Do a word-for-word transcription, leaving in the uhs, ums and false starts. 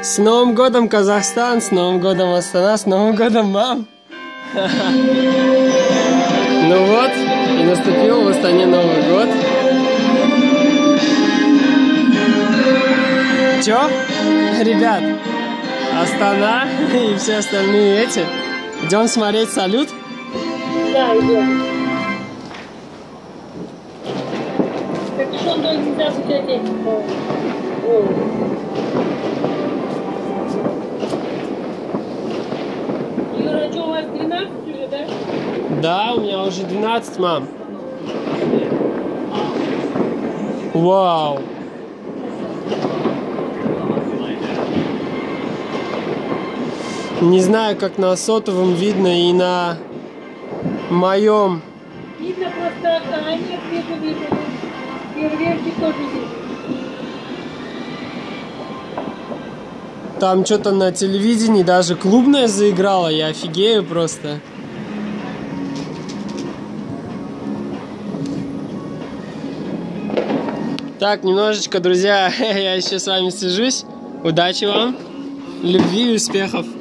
С Новым годом, Казахстан! С Новым годом, Астана! С Новым годом, мам! Ну вот, и наступил в Астане Новый год. Чё? Ребят, Астана и все остальные эти. Идем смотреть салют? Да, идем. Так что он нельзя скучать этим. Юра, что, у вас двенадцать уже, да? Да, у меня уже двенадцать, мам. Вау. Не знаю, как на сотовом видно и на моем. Видно просто, а нет, вижу, вижу. Фейерверки тоже вижу. Там что-то на телевидении даже клубное заиграло, я офигею просто. Так, немножечко, друзья, я еще с вами свяжусь. Удачи вам, любви и успехов.